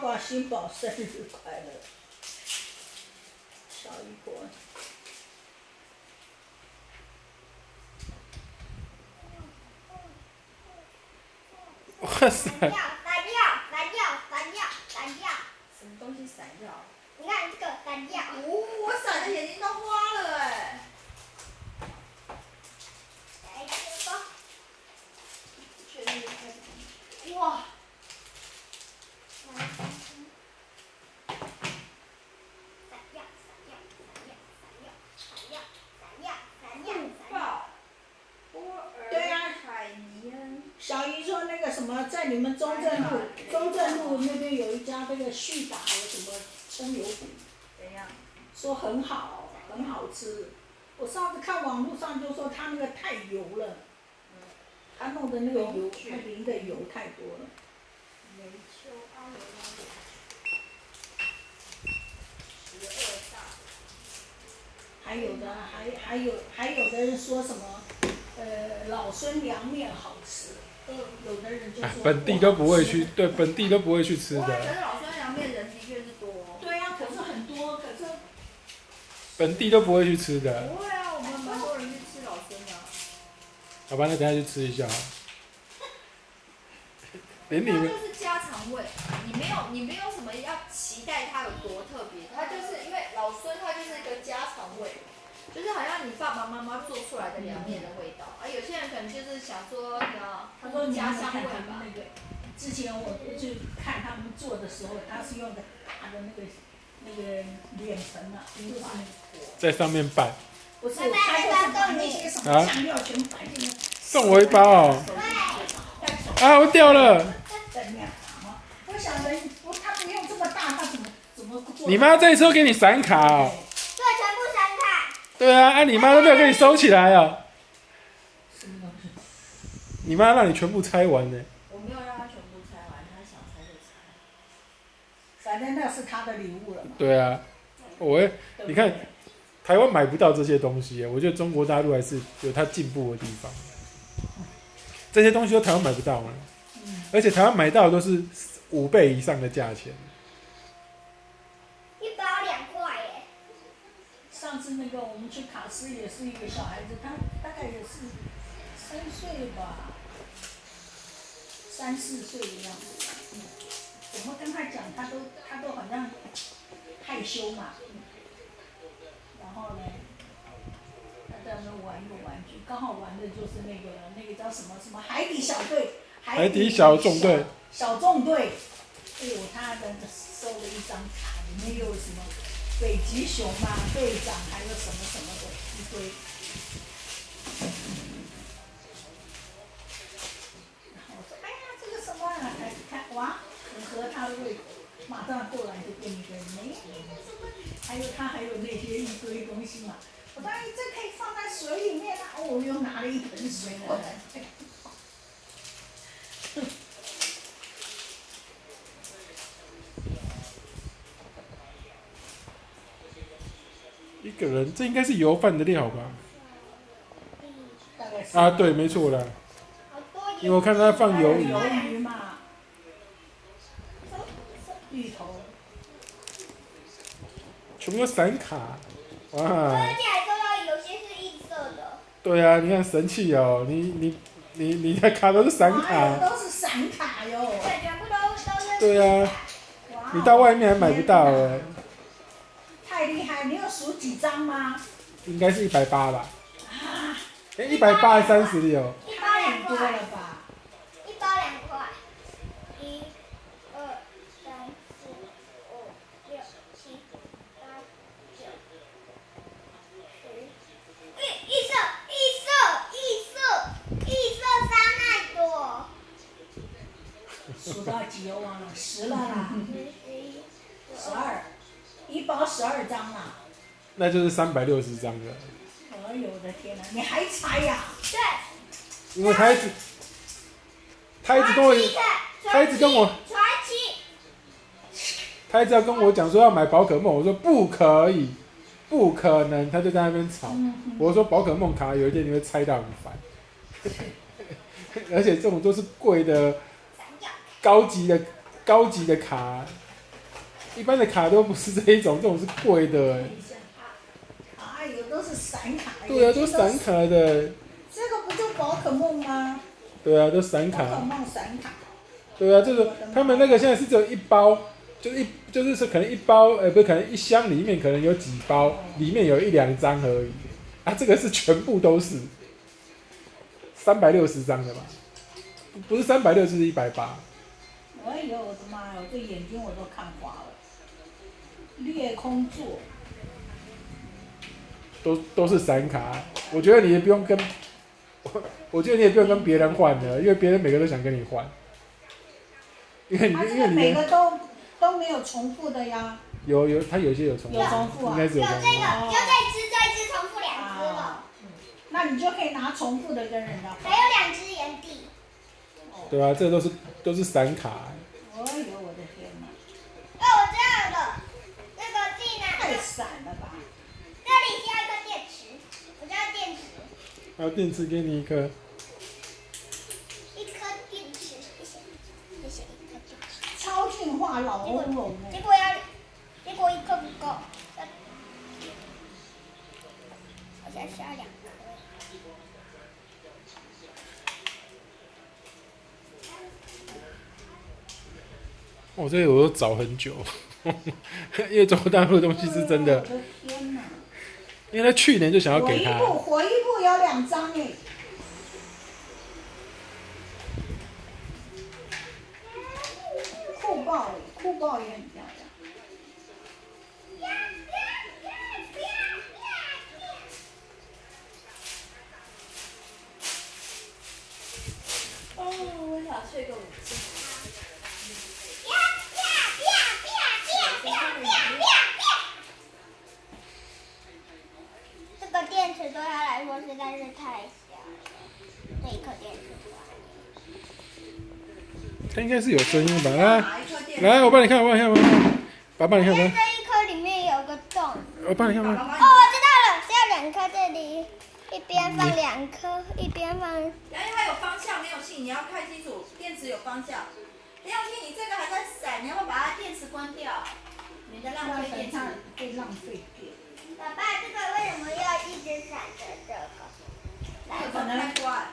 瓜新宝生日快乐，小姨婆。 哇塞！ 闪耀，闪耀，闪耀，闪耀，闪耀！ 什么东西闪耀？ 你看这个闪耀。 哦，我闪的眼睛都花了哎！ 来这个， 确定开哇！ 闪耀，闪耀，闪耀，闪耀，闪耀，闪耀，闪耀！ 波尔对啊凯尼恩。 小姨说那个什么，在你们中正路那边有一家那个旭达的什么葱油饼， 怎样？ 说很好，很好吃。我上次看网络上就说他那个太油了，他弄的那个油，他淋的油太多了。 梅丘阿维拉12大。 还有的，还有的人说什么，老孙凉面好吃，有的人就说本地都不会去，对，本地都不会去吃哇，可的， 是老孙凉面人的确是多。 对呀、可是很多，可是本地都不会去吃的。 不会啊，我们蛮多人去吃老孙的。 好吧，那等一下去吃一下。连你们它就是家常味，你没有什么要期待它有多特别，它就是因为老孙它就是一个家常味，就是好像你爸爸妈妈做出来的凉面的味道。啊，有些人可能就是想说，你知道， 他说你家乡味要看他们吧。 那个，之前我去看他们做的时候，他是用的大的那个脸盆啊，就是那个火， 在上面拌， 不是，他就是把那些什么酱料全摆进去， 送我一包哦。啊，我掉了。 怎样啊？我想人不，他不用这么大，他怎么做？ 你妈这一次给你闪卡哦。 对，全部闪卡。 对啊，啊你妈都没有给你收起来哦。 什么东西？ 你妈让你全部拆完呢。 我没有让他全部拆完，他想拆就拆。 反正那是他的礼物了嘛。 对啊，你看，台湾买不到这些东西，我觉得中国大陆还是有它进步的地方。这些东西都台湾买不到嘛，而且台湾买到的都是5倍以上的价钱。 一包2块耶。 上次那个我们去卡斯也是一个小孩子，他大概也是3岁吧，3、4岁的样子。怎么跟他讲，他都好像害羞嘛。然后呢，他在那玩一个玩具，刚好玩的就是那个叫什么海底小队， 海底小纵队。 小纵队。哎呦，他的收了一张卡，里面又有什么北极熊嘛、队长，还有什么什么的一堆。然后我说，哎呀，这个什么啊？看哇，很合他的胃口，马上过来就跟你说，没什么，还有那些一堆东西嘛。我说，哎，这可以放在水里面啊！哦，我又拿了一盆水过来。 一个人，这应该是油饭的料吧？ 大概是啊，对，没错啦， 好多因为我看他放鱿鱼。 鱿鱼嘛，芋头。 全部都闪卡，哇！ 而且还说到有些是异色的。 对啊，你看神气哦，你的卡都是闪哪卡。 有都是闪卡哟。 对，全部都是。 对啊， 哇你到外面还买不到哎。 太厉害！你有数几张吗？ 应该是180吧？ 啊， 哎，180还是36？ 一包2 太多块。 了吧？ 一包2块。1、2、3、4、5、6、7、8、9、10。异色沙奈朵。 数到几我忘了，10了啦 10、11、 ，12，一包12张啦。 那就是360张了。 哎呦我的天哪，你还猜呀？ 对。 因为他一直跟我，他一直跟我， 传奇。 他一直要跟我讲说要买宝可梦，我说不可以，不可能，他就在那边吵。我说宝可梦卡有一天你会猜到很烦，而且这种都是贵的、高级的卡， 一般的卡都不是这一种，这种是贵的。 看一下啊，有都是闪卡。 对啊，都闪卡的。 这个不就宝可梦吗？ 对啊，都闪卡。 宝可梦闪卡。 对啊，这个他们那个现在是只有一包，就是说可能一包，不是可能一箱里面可能有几包，里面有1、2张而已。啊，这个是全部都是360张的吧？不是360，就是180。 哎呦，我的妈呀！我这眼睛我都看花了。裂空座。 都是闪卡，我觉得你也不用跟，我觉得你也不用跟别人换的，因为别人每个都想跟你换。因为你每个都没有重复的呀。 它有些有重复。 有重复啊。 应该是有重复。 有这个，就这只重复2只了。 那你就可以拿重复的跟人家换。 还有2只炎帝。 对啊，这都是闪卡。 哎呦，我的天哪！ 哦，我知道了，那个技能。 太闪了吧！ 这里需要一颗电池，我知道电池。 还有电池给你一颗。 一颗电池，谢谢一颗电池。 超进化老欧龙。 结果1颗不够，我现在需要2颗。 我这个我都找很久，因为中国大陆的东西是真的。 我的天哪！ 因为他去年就想要给他。 火一部有2张哎。酷爆哎，酷爆也很漂亮。 哦，我想睡个午觉。 这个电池对他来说实在是太小了，这1颗电池。 它应该是有声音吧？来，我帮你看，爸爸你看吧。 这1颗里面有个洞。 我帮你看吧。 哦，我知道了，是要2颗这里，一边放2颗，一边放。 因为它有方向，没有信，你要看清楚，电池有方向。没有信，你这个还在闪，你要不要把它电池关掉？免得浪费电池。 会浪费电。 爸爸，这个为什么要一直闪着这个？ 它有可能开关。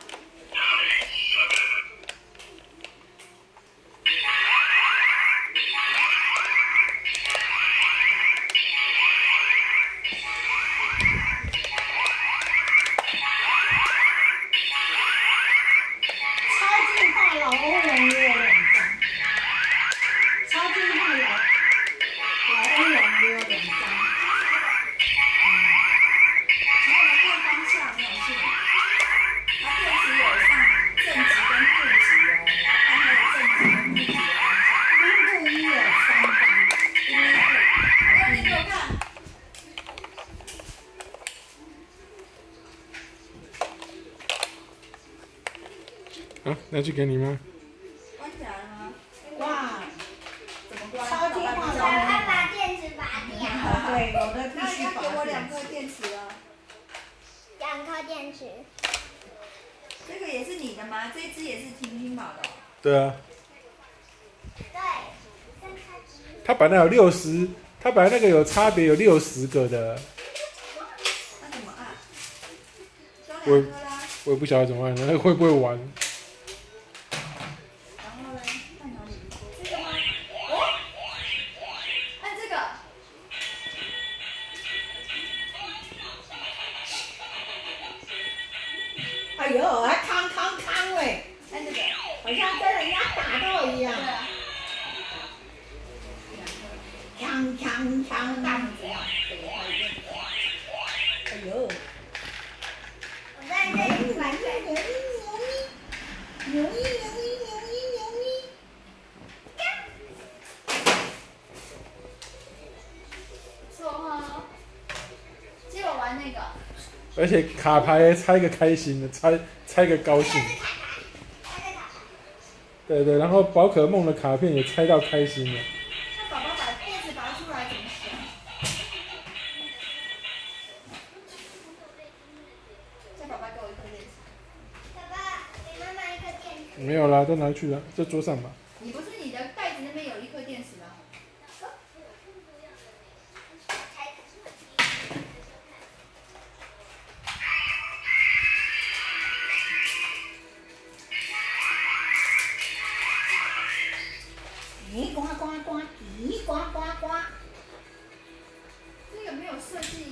拿去给你吗？ 关起来了吗？ 哇， 怎么关？ 超进化小孩把电池拔掉。 对，有的必那你要须拔给我2 电颗电池啊。 2颗电池。 这个也是你的吗？这只也是婷婷买的。 对啊。 对，3颗纸。 他本来有60，他本来那个有差别有60个的。 那怎么按？装2颗啦。 我也不晓得怎么按，那个会不会玩？ 然后呢？按哪里？这个吗？哦，按这个。 哎呦，还康喂， 按这个。 好像被人家打到一样。锵， 大拇指要给它一个。 哎呦， 我在这里玩牛咪。 不错哈。借我玩那个。 而且卡牌拆个开心的，拆个高兴。对，然后宝可梦的卡片也拆到开心了。 那宝宝把电池拔出来怎么选？叫宝宝给我1颗电池。 爸爸，给妈妈1颗电池。 没有啦，都拿去了，在桌上吧。 你不是你的袋子那边有1颗电池吗？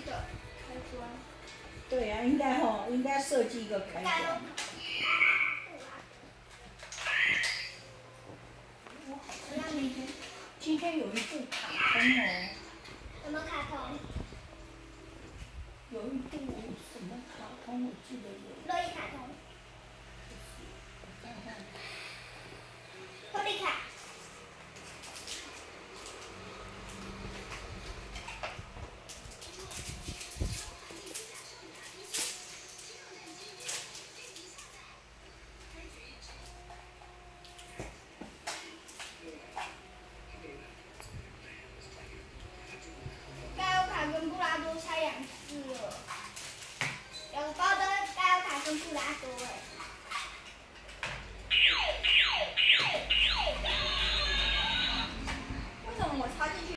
个开关。 对呀、应该应该设计一个开关。我好像今天有一部卡通哦。 什么卡通？ 有一部什么卡通，我记得有。